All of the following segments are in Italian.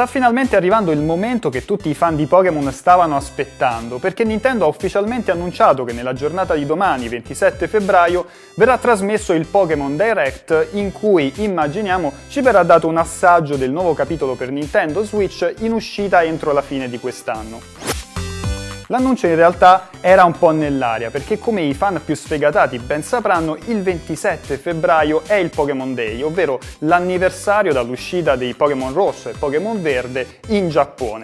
Sta finalmente arrivando il momento che tutti i fan di Pokémon stavano aspettando, perché Nintendo ha ufficialmente annunciato che nella giornata di domani, 27 febbraio, verrà trasmesso il Pokémon Direct, in cui, immaginiamo, ci verrà dato un assaggio del nuovo capitolo per Nintendo Switch in uscita entro la fine di quest'anno. L'annuncio in realtà era un po' nell'aria, perché come i fan più sfegatati ben sapranno, il 27 febbraio è il Pokémon Day, ovvero l'anniversario dall'uscita dei Pokémon Rosso e Pokémon Verde in Giappone.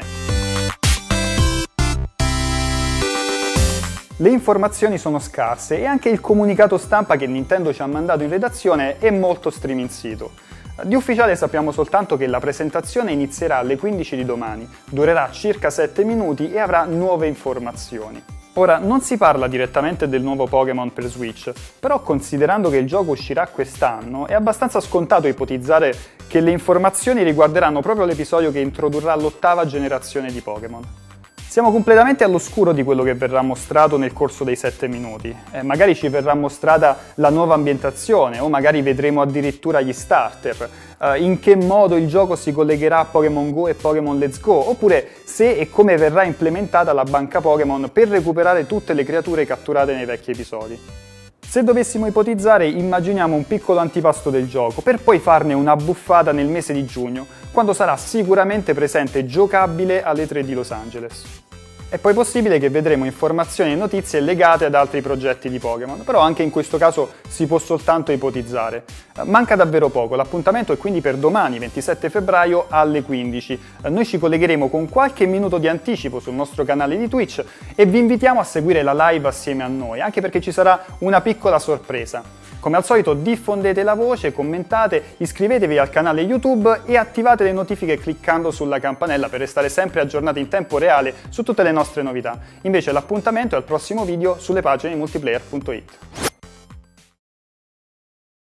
Le informazioni sono scarse e anche il comunicato stampa che Nintendo ci ha mandato in redazione è molto striminzito. Di ufficiale sappiamo soltanto che la presentazione inizierà alle 15 di domani, durerà circa 7 minuti e avrà nuove informazioni. Ora, non si parla direttamente del nuovo Pokémon per Switch, però considerando che il gioco uscirà quest'anno, è abbastanza scontato ipotizzare che le informazioni riguarderanno proprio l'episodio che introdurrà l'ottava generazione di Pokémon. Siamo completamente all'oscuro di quello che verrà mostrato nel corso dei 7 minuti. Magari ci verrà mostrata la nuova ambientazione, o magari vedremo addirittura gli starter, in che modo il gioco si collegherà a Pokémon Go e Pokémon Let's Go, oppure se e come verrà implementata la banca Pokémon per recuperare tutte le creature catturate nei vecchi episodi. Se dovessimo ipotizzare, immaginiamo un piccolo antipasto del gioco, per poi farne una buffata nel mese di giugno, quando sarà sicuramente presente giocabile alle 3 di Los Angeles. È poi possibile che vedremo informazioni e notizie legate ad altri progetti di Pokémon, però anche in questo caso si può soltanto ipotizzare. Manca davvero poco, l'appuntamento è quindi per domani, 27 febbraio alle 15. Noi ci collegheremo con qualche minuto di anticipo sul nostro canale di Twitch e vi invitiamo a seguire la live assieme a noi, anche perché ci sarà una piccola sorpresa. Come al solito diffondete la voce, commentate, iscrivetevi al canale YouTube e attivate le notifiche cliccando sulla campanella per restare sempre aggiornati in tempo reale su tutte le nostre novità. Invece l'appuntamento è al prossimo video sulle pagine multiplayer.it.